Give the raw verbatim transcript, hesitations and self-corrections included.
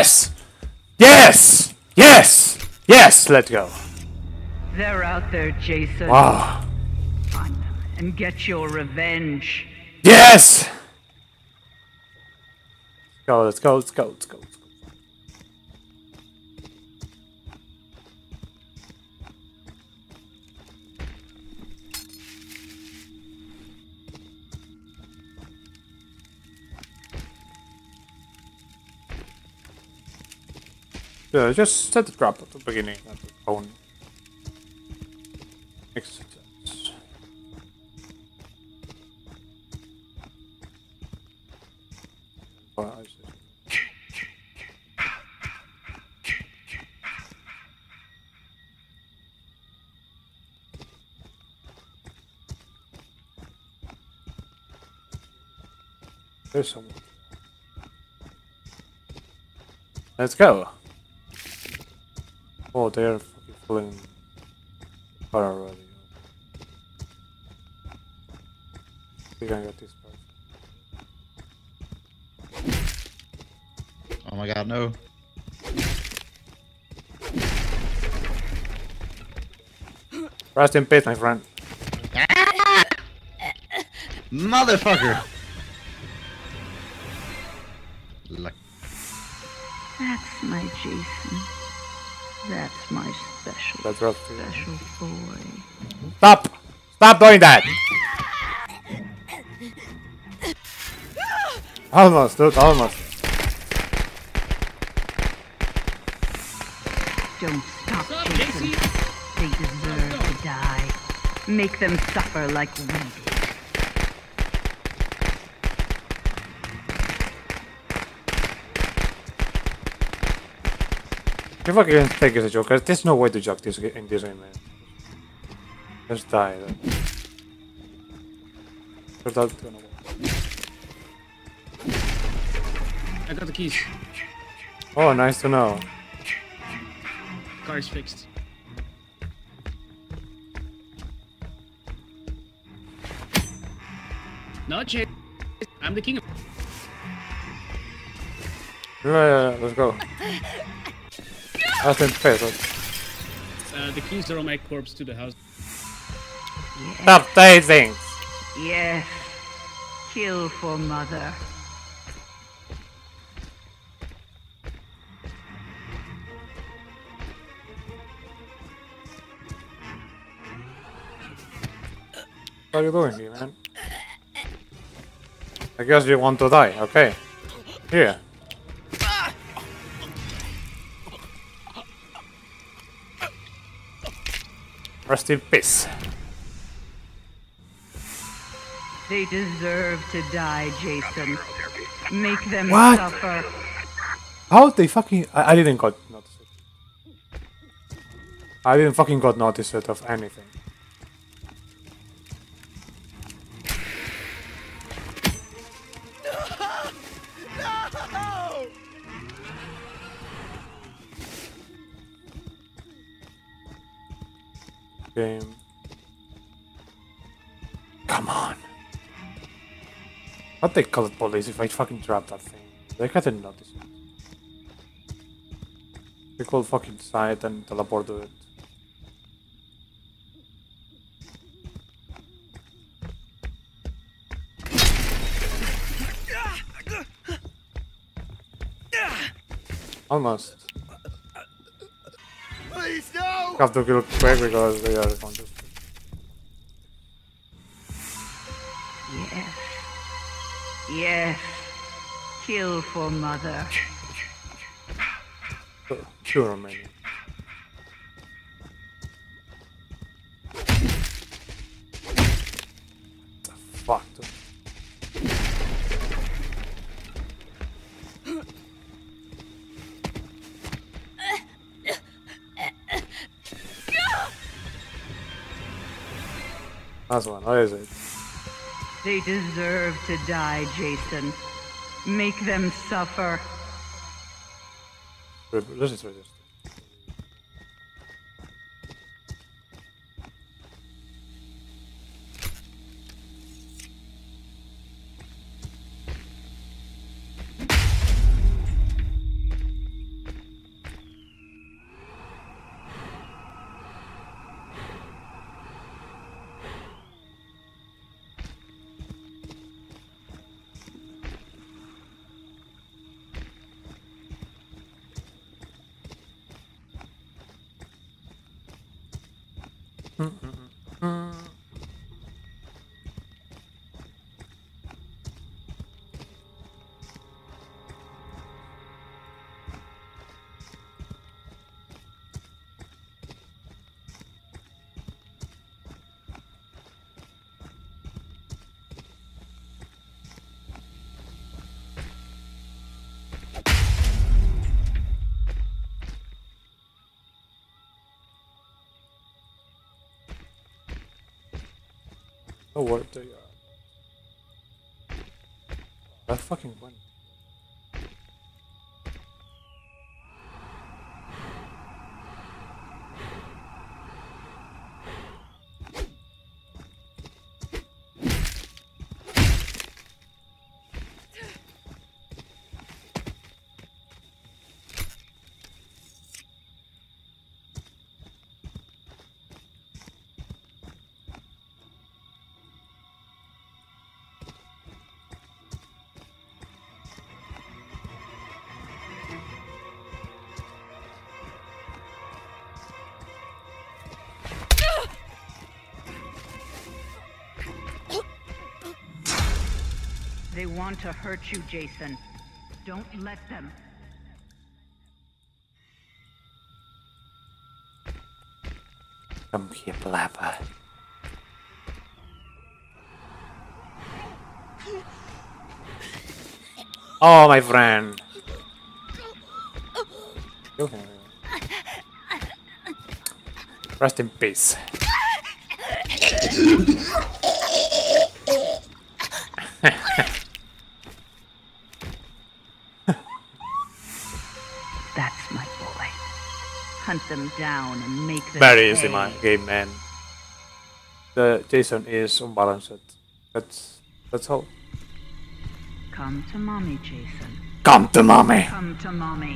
Yes! Yes! Yes! Yes! Let's go. They're out there, Jason. Wow. Find them and get your revenge. Yes! Let's go, let's go, let's go, let's go. Let's go. Yeah, just set the trap at the beginning, at the phone. Makes sense. Oh, I see. There's someone. Let's go. Oh, they're fucking flying far already. We can get this part. Oh my god, no. Rest in peace, my friend. Ah! Motherfucker! Luck. That's my Jason. That's my special, That's rough. special boy. Stop! Stop doing that! Almost, dude, almost. Don't stop, Jason. They deserve to die. Make them suffer like we did. If I can take as a joker, there's no way to joke this in this game, man. Just die. Then. That's not gonna work. I got the keys. Oh, nice to know. Car is fixed. No, Jay. I'm the king of. Yeah, yeah, yeah, let's go. That's in face. Uh, the keys are on my corpse to the house. Yes. Stop tasing! Yes. Kill for mother. What are you doing here, man? I guess you want to die, okay. Here. Rest in peace. They deserve to die, Jason. Make them What? suffer. How they fucking... I, I didn't got notice it. I didn't fucking got notice it of anything. Game. Come on. What they call it police if I fucking drop that thing? They couldn't notice it. They could fucking decide and teleport to it. Almost. Please no! Have to kill quick because they are conscious. Yes. Yes. Kill for mother. Two remaining. The fuck, dude. Last one, what is it? They deserve to die, Jason. Make them suffer. This is resist. Oh, what the? Uh, that fucking went. They want to hurt you, Jason. Don't let them. Come here, blabber. Oh, my friend. Okay. Rest in peace. That's my boy. Hunt them down and make them Very easy, pay. my game, man. The Jason is unbalanced. That's that's all. Come to mommy, Jason. Come to mommy. Come to mommy.